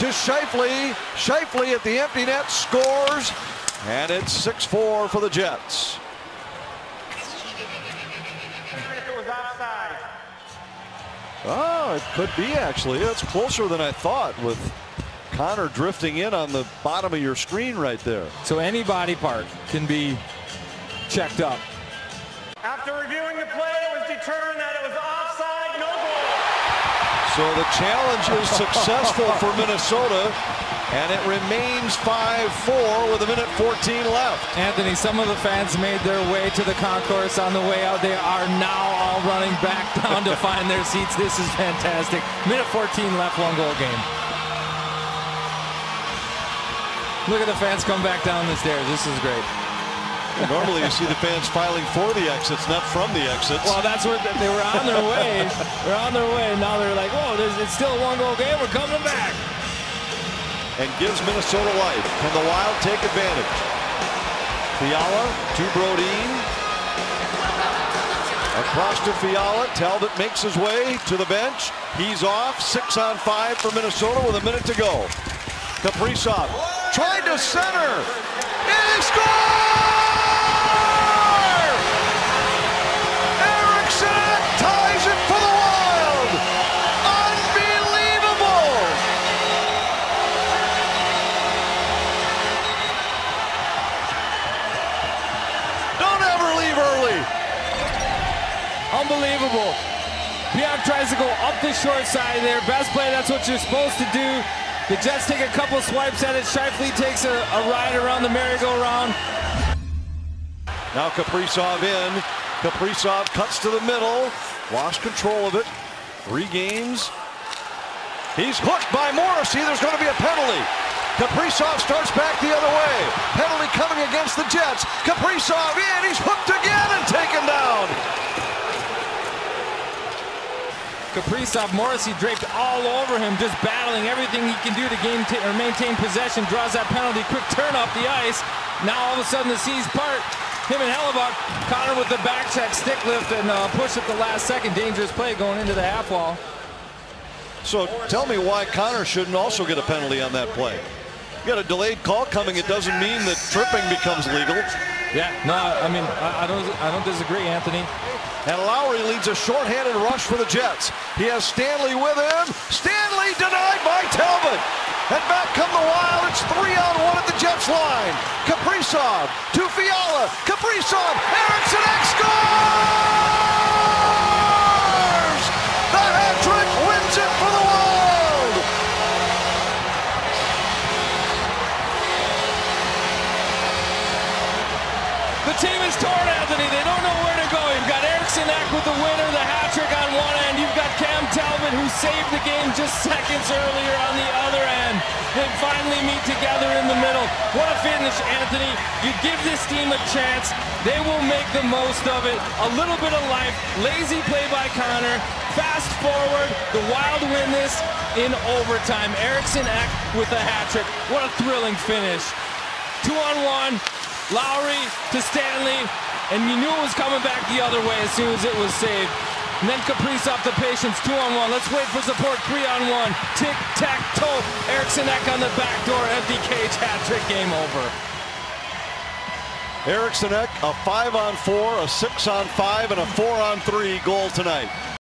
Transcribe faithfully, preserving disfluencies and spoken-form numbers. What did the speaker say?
to Scheifele. Scheifele at the empty net scores, and it's six four for the Jets. Oh, it could be actually. It's closer than I thought with Connor drifting in on the bottom of your screen right there. So any body part can be checked up. After reviewing the play, it was determined that it was offside, no goal. So the challenge is successful for Minnesota, and it remains five four with a minute fourteen left. Anthony, some of the fans made their way to the concourse on the way out. They are now all running back down to find their seats. This is fantastic. Minute fourteen left, one goal game. Look at the fans come back down the stairs. This is great. Well, normally you see the fans filing for the exits, not from the exits. Well, that's where they were on their way. They're on their way. Now they're like, whoa, it's still a one-goal game. We're coming back. And gives Minnesota life. Can the Wild take advantage? Fiala to Brodin. Across to Fiala. Talbot makes his way to the bench. He's off. Six on five for Minnesota with a minute to go. Kaprizov tried to center. And he scores! Eriksson ties it for the Wild. Unbelievable! Don't ever leave early. Unbelievable. Pionk tries to go up the short side there. Best play, that's what you're supposed to do. The Jets take a couple swipes at it. Scheifele takes a, a ride around the merry-go-round. Now Kaprizov in. Kaprizov cuts to the middle. Lost control of it. Regains. He's hooked by Morrissey. There's going to be a penalty. Kaprizov starts back the other way. Penalty coming against the Jets. Kaprizov in. He's hooked again and taken down. Kaprizov, Morrissey draped all over him, just battling everything he can do to gain or maintain possession. Draws that penalty, quick turn off the ice. Now all of a sudden the seas part. Him and Hellebuyck, Connor with the back check, stick lift, and uh, push at the last second. Dangerous play going into the half wall. So tell me why Connor shouldn't also get a penalty on that play. You got a delayed call coming. It doesn't mean that tripping becomes legal. Yeah, no, I mean, I, I don't, I don't disagree, Anthony. And Lowry leads a shorthanded rush for the Jets. He has Stanley with him. Stanley denied by Talbot. And back come the Wild. It's three on one at the Jets line. Kaprizov to Fiala. Kaprizov. Eriksson scores! The hat trick wins it for the Wild. The team is torn, Anthony. They don't know where to go. You've got Eriksson with the winner, the hat trick on one end. You've got Cam Talbot, who saved the game just seconds earlier on the other end. They finally meet together in the middle. What a finish, Anthony. You give this team a chance. They will make the most of it. A little bit of life. Lazy play by Connor. Fast forward. The Wild win this in overtime. Eriksson Ek with the hat trick. What a thrilling finish. Two on one. Lowry to Stanley. And you knew it was coming back the other way as soon as it was saved. And then Kaprizov to Patience, two on one. Let's wait for support, three on one. Tic-tac-toe. Eriksson Ek on the back door, empty cage, hat trick, game over. Eriksson Ek, a five on four, a six on five, and a four on three goal tonight.